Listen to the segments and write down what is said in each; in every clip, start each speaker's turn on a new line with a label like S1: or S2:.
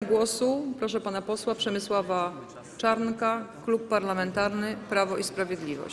S1: głosu proszę pana posła Przemysława Czarnka, Klub Parlamentarny Prawo i Sprawiedliwość.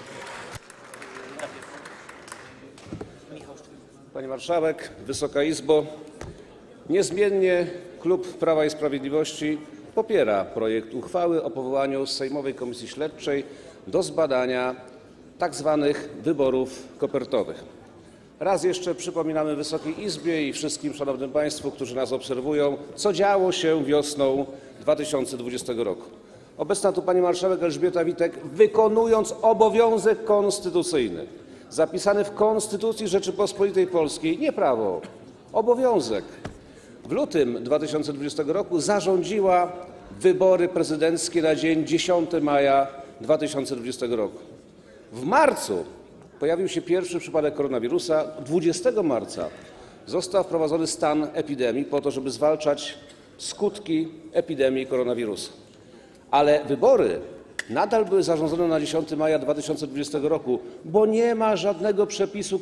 S2: Pani Marszałek, Wysoka Izbo! Niezmiennie Klub Prawa i Sprawiedliwości popiera projekt uchwały o powołaniu Sejmowej Komisji Śledczej do zbadania tzw. wyborów kopertowych. Raz jeszcze przypominamy Wysokiej Izbie i wszystkim szanownym państwu, którzy nas obserwują, co działo się wiosną 2020 roku. Obecna tu pani marszałek Elżbieta Witek, wykonując obowiązek konstytucyjny, zapisany w Konstytucji Rzeczypospolitej Polskiej, nie prawo, obowiązek, w lutym 2020 roku zarządziła wybory prezydenckie na dzień 10 maja 2020 roku. W marcu pojawił się pierwszy przypadek koronawirusa. 20 marca został wprowadzony stan epidemii po to, żeby zwalczać skutki epidemii koronawirusa. Ale wybory nadal były zarządzone na 10 maja 2020 roku, bo nie ma żadnego przepisu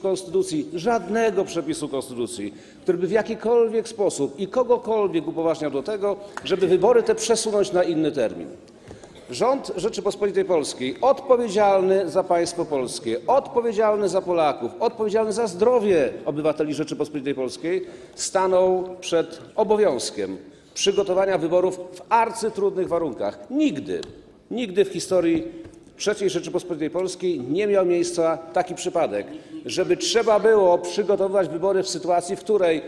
S2: konstytucji, który by w jakikolwiek sposób i kogokolwiek upoważniał do tego, żeby wybory te przesunąć na inny termin. Rząd Rzeczypospolitej Polskiej, odpowiedzialny za państwo polskie, odpowiedzialny za Polaków, odpowiedzialny za zdrowie obywateli Rzeczypospolitej Polskiej, stanął przed obowiązkiem przygotowania wyborów w arcytrudnych warunkach. Nigdy w historii III Rzeczypospolitej Polskiej nie miał miejsca taki przypadek, żeby trzeba było przygotowywać wybory w sytuacji, w której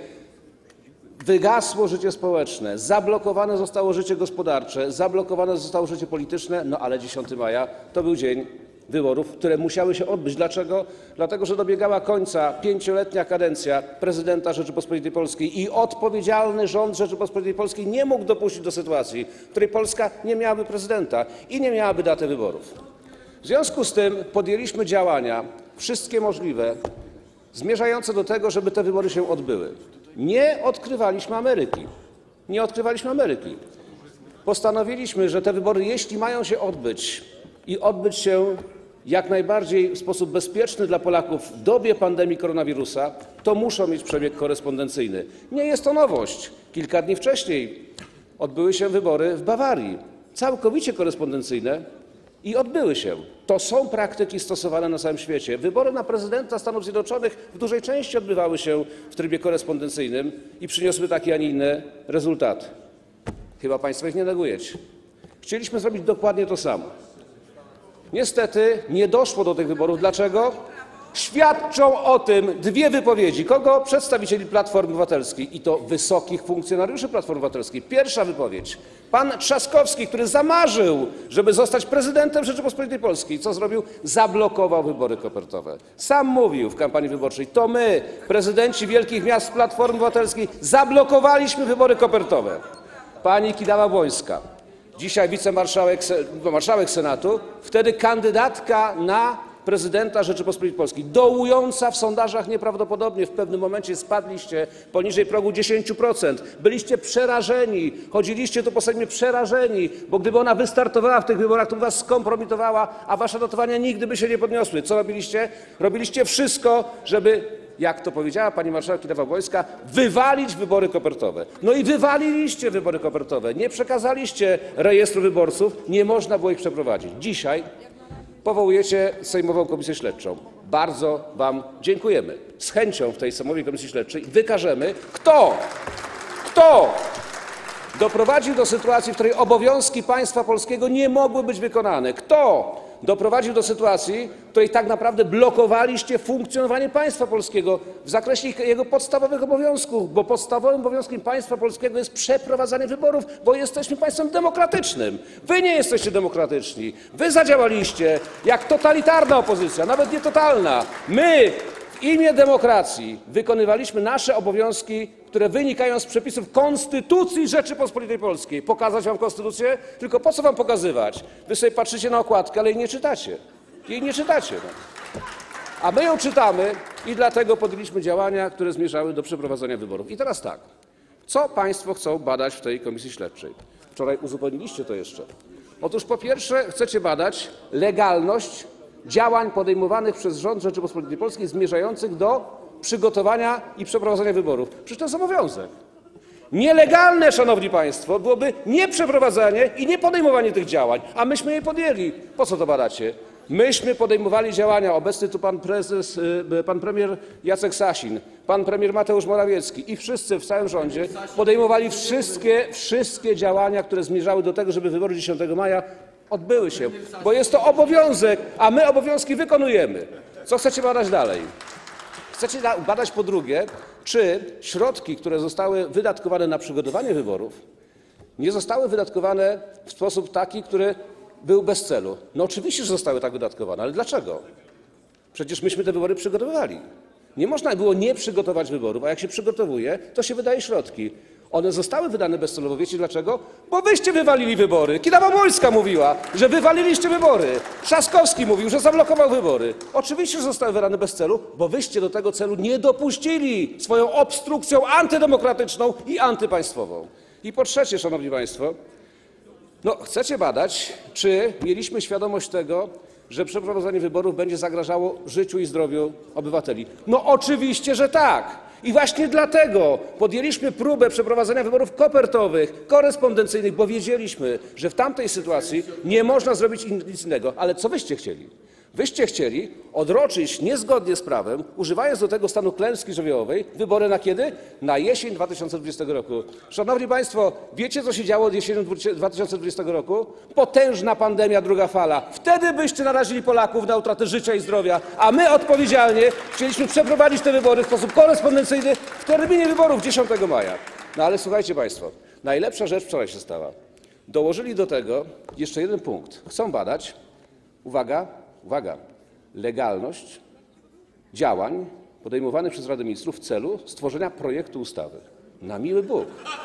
S2: wygasło życie społeczne, zablokowane zostało życie gospodarcze, zablokowane zostało życie polityczne, no ale 10 maja to był dzień wyborów, które musiały się odbyć. Dlaczego? Dlatego, że dobiegała końca 5-letnia kadencja prezydenta Rzeczypospolitej Polskiej i odpowiedzialny rząd Rzeczypospolitej Polskiej nie mógł dopuścić do sytuacji, w której Polska nie miałaby prezydenta i nie miałaby daty wyborów. W związku z tym podjęliśmy działania, wszystkie możliwe, zmierzające do tego, żeby te wybory się odbyły. Nie odkrywaliśmy Ameryki. Postanowiliśmy, że te wybory, jeśli mają się odbyć i odbyć się jak najbardziej w sposób bezpieczny dla Polaków w dobie pandemii koronawirusa, to muszą mieć przebieg korespondencyjny. Nie jest to nowość. Kilka dni wcześniej odbyły się wybory w Bawarii, całkowicie korespondencyjne, i odbyły się. To są praktyki stosowane na całym świecie. Wybory na prezydenta Stanów Zjednoczonych w dużej części odbywały się w trybie korespondencyjnym i przyniosły takie, a nie inne rezultaty. Chyba państwo ich nie negujecie. Chcieliśmy zrobić dokładnie to samo. Niestety nie doszło do tych wyborów. Dlaczego? Świadczą o tym dwie wypowiedzi. Kogo? Przedstawicieli Platformy Obywatelskiej i to wysokich funkcjonariuszy Platformy Obywatelskiej. Pierwsza wypowiedź. Pan Trzaskowski, który zamarzył, żeby zostać prezydentem Rzeczypospolitej Polskiej. Co zrobił? Zablokował wybory kopertowe. Sam mówił w kampanii wyborczej: to my, prezydenci wielkich miast z Platformy Obywatelskiej, zablokowaliśmy wybory kopertowe. Pani Kidawa-Błońska, dzisiaj marszałek Senatu, wtedy kandydatka na prezydenta Rzeczypospolitej Polskiej, dołująca w sondażach nieprawdopodobnie. W pewnym momencie spadliście poniżej progu 10%. Byliście przerażeni, chodziliście tu po Sejmie przerażeni, bo gdyby ona wystartowała w tych wyborach, to by was skompromitowała, a wasze notowania nigdy by się nie podniosły. Co robiliście? Robiliście wszystko, żeby, jak to powiedziała pani marszałek Kidawa-Błońska, wywalić wybory kopertowe. No i wywaliliście wybory kopertowe. Nie przekazaliście rejestru wyborców, nie można było ich przeprowadzić. Dzisiaj powołujecie Sejmową Komisję Śledczą. Bardzo wam dziękujemy. Z chęcią w tej Sejmowej Komisji Śledczej wykażemy, kto doprowadził do sytuacji, w której obowiązki państwa polskiego nie mogły być wykonane. Kto doprowadził do sytuacji, w której tak naprawdę blokowaliście funkcjonowanie państwa polskiego w zakresie jego podstawowych obowiązków, bo podstawowym obowiązkiem państwa polskiego jest przeprowadzanie wyborów, bo jesteśmy państwem demokratycznym. Wy nie jesteście demokratyczni. Wy zadziałaliście jak totalitarna opozycja, nawet nie totalna. My w imię demokracji wykonywaliśmy nasze obowiązki, które wynikają z przepisów Konstytucji Rzeczypospolitej Polskiej. Pokazać wam konstytucję? Tylko po co wam pokazywać? Wy sobie patrzycie na okładkę, ale jej nie czytacie. A my ją czytamy i dlatego podjęliśmy działania, które zmierzały do przeprowadzenia wyborów. I teraz tak, co państwo chcą badać w tej Komisji Śledczej? Wczoraj uzupełniliście to jeszcze. Otóż po pierwsze chcecie badać legalność działań podejmowanych przez rząd Rzeczypospolitej Polskiej zmierzających do przygotowania i przeprowadzenia wyborów. Przecież to jest obowiązek. Nielegalne, szanowni państwo, byłoby nieprzeprowadzanie i niepodejmowanie tych działań, a myśmy je podjęli. Po co to badacie? Myśmy podejmowali działania, obecny tu pan premier Jacek Sasin, pan premier Mateusz Morawiecki i wszyscy w całym rządzie podejmowali wszystkie działania, które zmierzały do tego, żeby wybory 10 maja odbyły się, bo jest to obowiązek, a my obowiązki wykonujemy. Co chcecie badać dalej? Chcecie badać po drugie, czy środki, które zostały wydatkowane na przygotowanie wyborów, nie zostały wydatkowane w sposób taki, który był bez celu. No oczywiście, że zostały tak wydatkowane, ale dlaczego? Przecież myśmy te wybory przygotowywali. Nie można było nie przygotować wyborów, a jak się przygotowuje, to się wydaje środki. One zostały wydane bezcelowo. Wiecie dlaczego? Bo wyście wywalili wybory. Kidawa-Błońska mówiła, że wywaliliście wybory. Trzaskowski mówił, że zablokował wybory. Oczywiście, że zostały wydane bez celu, bo wyście do tego celu nie dopuścili swoją obstrukcją antydemokratyczną i antypaństwową. I po trzecie, szanowni państwo, chcecie badać, czy mieliśmy świadomość tego, że przeprowadzenie wyborów będzie zagrażało życiu i zdrowiu obywateli. No oczywiście, że tak. I właśnie dlatego podjęliśmy próbę przeprowadzenia wyborów kopertowych, korespondencyjnych, bo wiedzieliśmy, że w tamtej sytuacji nie można zrobić nic innego. Ale co wyście chcieli? Wyście chcieli odroczyć niezgodnie z prawem, używając do tego stanu klęski żywiołowej, wybory na kiedy? Na jesień 2020 roku. Szanowni państwo, wiecie, co się działo jesienią 2020 roku? Potężna pandemia, druga fala. Wtedy byście narazili Polaków na utratę życia i zdrowia, a my odpowiedzialnie chcieliśmy przeprowadzić te wybory w sposób korespondencyjny w terminie wyborów 10 maja. No ale słuchajcie państwo, najlepsza rzecz wczoraj się stała. Dołożyli do tego jeszcze jeden punkt. Chcą badać, uwaga, legalność działań podejmowanych przez Radę Ministrów w celu stworzenia projektu ustawy. Na miły Bóg.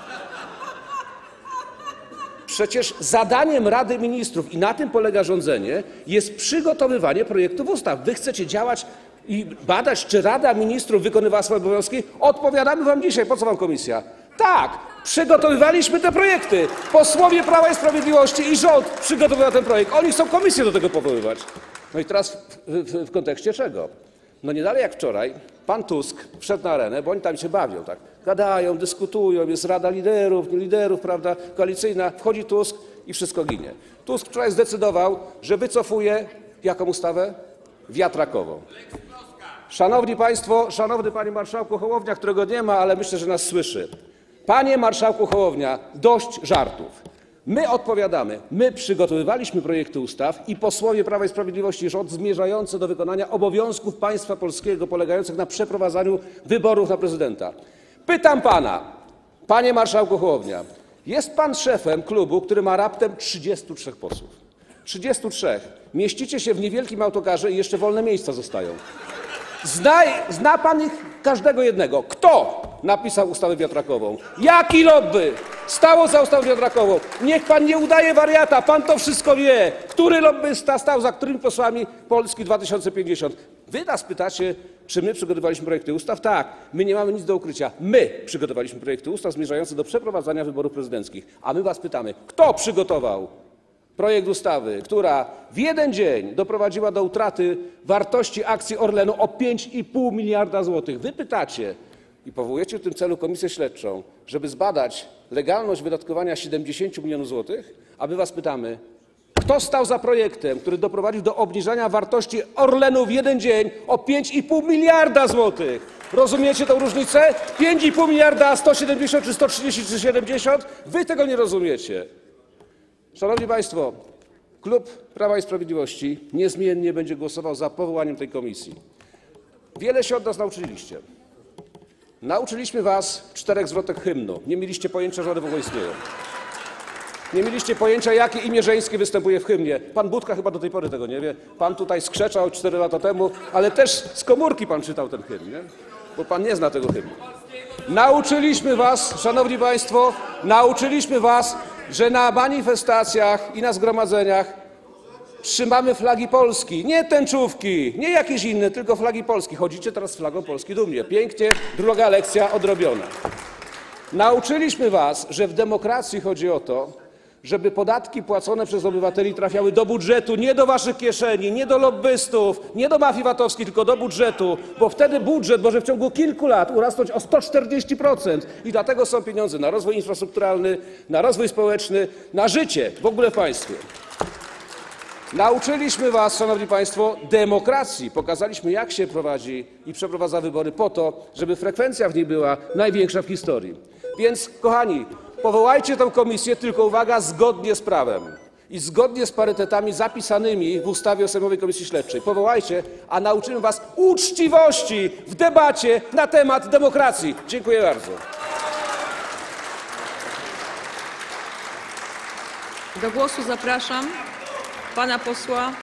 S2: Przecież zadaniem Rady Ministrów, i na tym polega rządzenie, jest przygotowywanie projektów ustaw. Wy chcecie działać i badać, czy Rada Ministrów wykonywała swoje obowiązki? Odpowiadamy wam dzisiaj. Po co wam komisja? Tak, przygotowywaliśmy te projekty. Posłowie Prawa i Sprawiedliwości i rząd przygotowywał ten projekt. Oni chcą komisję do tego powoływać. No i teraz w kontekście czego? No nie dalej jak wczoraj pan Tusk wszedł na arenę, bo oni tam się bawią, tak? Gadają, dyskutują, jest Rada Liderów, prawda, koalicyjna. Wchodzi Tusk i wszystko ginie. Tusk wczoraj zdecydował, że wycofuje jaką ustawę? Wiatrakową. Szanowni państwo, szanowny panie marszałku Hołownia, którego nie ma, ale myślę, że nas słyszy. Panie marszałku Hołownia, dość żartów. My odpowiadamy. My przygotowywaliśmy projekty ustaw i posłowie Prawa i Sprawiedliwości i rząd zmierzające do wykonania obowiązków państwa polskiego polegających na przeprowadzaniu wyborów na prezydenta. Pytam pana, panie marszałku Hołownia, jest pan szefem klubu, który ma raptem 33 posłów. 33. Mieścicie się w niewielkim autokarze i jeszcze wolne miejsca zostają. Zna pan ich każdego jednego. Kto napisał ustawę wiatrakową? Jaki lobby stało za ustawą wiatrakową? Niech pan nie udaje wariata, pan to wszystko wie. Który lobbysta stał za którymi posłami Polski 2050? Wy nas pytacie, czy my przygotowaliśmy projekty ustaw? Tak, my nie mamy nic do ukrycia. My przygotowaliśmy projekty ustaw zmierzające do przeprowadzania wyborów prezydenckich. A my was pytamy, kto przygotował projekt ustawy, która w jeden dzień doprowadziła do utraty wartości akcji Orlenu o 5,5 miliarda złotych. Wy pytacie i powołujecie w tym celu komisję śledczą, żeby zbadać legalność wydatkowania 70 milionów złotych, a my was pytamy, kto stał za projektem, który doprowadził do obniżania wartości Orlenu w jeden dzień o 5,5 miliarda złotych. Rozumiecie tę różnicę? 5,5 miliarda, 170 czy 130 czy 70? Wy tego nie rozumiecie. Szanowni państwo, klub Prawa i Sprawiedliwości niezmiennie będzie głosował za powołaniem tej komisji. Wiele się od nas nauczyliście. Nauczyliśmy was 4 zwrotek hymnu. Nie mieliście pojęcia, że one w ogóle istnieją. Nie mieliście pojęcia, jakie imię żeńskie występuje w hymnie. Pan Budka chyba do tej pory tego nie wie. Pan tutaj skrzeczał 4 lata temu, ale też z komórki pan czytał ten hymn, nie? Bo pan nie zna tego hymnu. Nauczyliśmy was, szanowni państwo, że na manifestacjach i na zgromadzeniach trzymamy flagi Polski, nie tęczówki, nie jakieś inne, tylko flagi Polski. Chodzicie teraz z flagą Polski dumnie. Pięknie, druga lekcja odrobiona. Nauczyliśmy was, że w demokracji chodzi o to, żeby podatki płacone przez obywateli trafiały do budżetu, nie do waszych kieszeni, nie do lobbystów, nie do mafii VAT-owskiej, tylko do budżetu, bo wtedy budżet może w ciągu kilku lat urosnąć o 140% i dlatego są pieniądze na rozwój infrastrukturalny, na rozwój społeczny, na życie w ogóle w państwie. Nauczyliśmy was, szanowni państwo, demokracji. Pokazaliśmy, jak się prowadzi i przeprowadza wybory po to, żeby frekwencja w nich była największa w historii. Więc, kochani, powołajcie tę komisję, tylko uwaga, zgodnie z prawem i zgodnie z parytetami zapisanymi w ustawie o Sejmowej Komisji Śledczej. Powołajcie, a nauczymy was uczciwości w debacie na temat demokracji. Dziękuję bardzo.
S1: Do głosu zapraszam pana posła